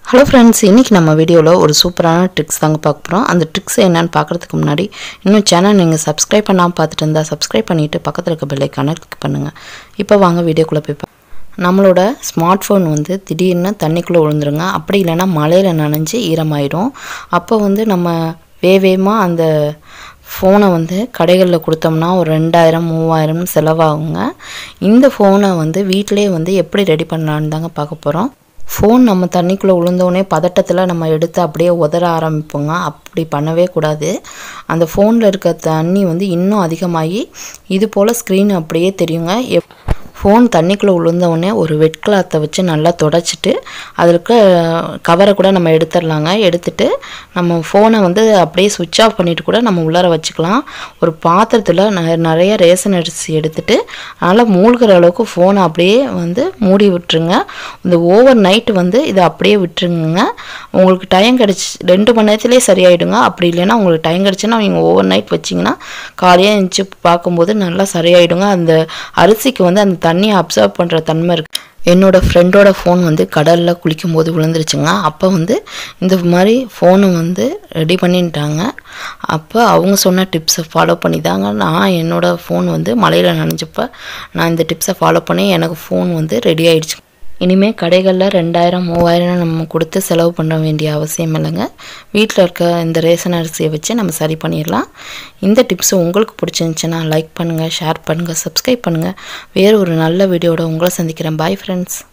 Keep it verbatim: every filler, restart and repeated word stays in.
Hello friends, இன்னைக்கு நம்ம வீடியோல ஒரு சூப்பரான ட்ரிக்ஸ் தாங்க பார்க்க போறோம். அந்த ட்ரிக்ஸ் என்னன்னு பார்க்கிறதுக்கு முன்னாடி இன்னும் சேனல் நீங்க Subscribe பண்ணாம பார்த்துட்டு இருந்தா Subscribe பண்ணிட்டு பக்கத்துல இருக்க பெல் ஐகானை கிளிக் பண்ணுங்க. இப்போ வாங்க வீடியோக்குள்ள போய் பார்ப்போம். நம்மளோட ஸ்மார்ட் ஃபோன் வந்து திடீர்னு தண்ணிக்குள்ள விழுந்துருங்க. அப்படி இல்லனா மழையில நனைஞ்சு ஈரமாயிடும். அப்போ வந்து நம்ம வேவேமா அந்த ஃபோனை வந்து கடைகளில் கொடுத்தோம்னா ஒரு ரெண்டாயிரம் மூவாயிரம் செலவாகுங்க. இந்த ஃபோனை வந்து வீட்டிலேயே வந்து எப்படி ரெடி பண்ணலான்னு தாங்க பார்க்க போகிறோம். ஃபோன் நம்ம தண்ணிக்குள்ளே விழுந்தோடனே பதட்டத்தில் நம்ம எடுத்து அப்படியே உதற ஆரம்பிப்போங்க. அப்படி பண்ணவே கூடாது. அந்த ஃபோனில் இருக்க தண்ணி வந்து இன்னும் அதிகமாகி இது போல் ஸ்க்ரீன் அப்படியே தெரியுங்க. எப் ஃபோன் தண்ணிக்குள்ளே விழுந்தவுடனே ஒரு வெட் கிளாத்தை வச்சு நல்லா தொடச்சிட்டு அதில் இருக்க கவரை கூட நம்ம எடுத்துடலாங்க. எடுத்துட்டு நம்ம ஃபோனை வந்து அப்படியே சுவிட்ச் ஆஃப் பண்ணிவிட்டு கூட நம்ம உள்ளார வச்சுக்கலாம். ஒரு பாத்திரத்தில் நிறைய ரேஷன் அரிசி எடுத்துட்டு அதனால் மூழ்கிற அளவுக்கு ஃபோனை அப்படியே வந்து மூடி விட்டுருங்க. இந்த ஓவர் நைட்டு வந்து இதை அப்படியே விட்டுருங்க. உங்களுக்கு டைம் கிடச்சி ரெண்டு மணி நேரத்துலேயே சரியாயிடுங்க. அப்படி இல்லைன்னா உங்களுக்கு டைம் கிடச்சுன்னா நீங்கள் ஓவர் நைட் வச்சிங்கன்னா காலையாக எழுந்துச்சி பார்க்கும்போது நல்லா சரியாயிடுங்க. அந்த அரிசிக்கு வந்து அந்த தண்ணியை அப்சர்வ் பண்ணுற தன்மை இருக்குது. என்னோடய ஃப்ரெண்டோட ஃபோன் வந்து கடலில் குளிக்கும் போது விழுந்துருச்சுங்க. அப்போ வந்து இந்த மாதிரி ஃபோனை வந்து ரெடி பண்ணிட்டாங்க. அப்போ அவங்க சொன்ன டிப்ஸை ஃபாலோ பண்ணி தாங்க நான் என்னோடய ஃபோன் வந்து மழையில் நனைஞ்சப்போ நான் இந்த டிப்ஸை ஃபாலோ பண்ணி எனக்கு ஃபோன் வந்து ரெடி ஆகிடுச்சு. இனிமேல் கடைகளில் ரெண்டாயிரம் மூவாயிரம் நம்ம கொடுத்து செலவு பண்ண வேண்டிய அவசியம் இல்லைங்க. வீட்டில் இருக்க இந்த ரேஷன் அரிசியை வச்சு நம்ம சரி பண்ணிடலாம். இந்த டிப்ஸ் உங்களுக்கு பிடிச்சிருந்துச்சுன்னா லைக் பண்ணுங்கள், ஷேர் பண்ணுங்கள், சப்ஸ்கிரைப் பண்ணுங்கள். வேறு ஒரு நல்ல வீடியோட உங்களை சந்திக்கிறேன். Bye friends.